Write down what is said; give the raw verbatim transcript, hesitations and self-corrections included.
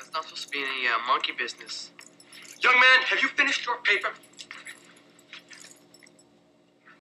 not supposed to be any uh, monkey business. Young man, have you finished your paper?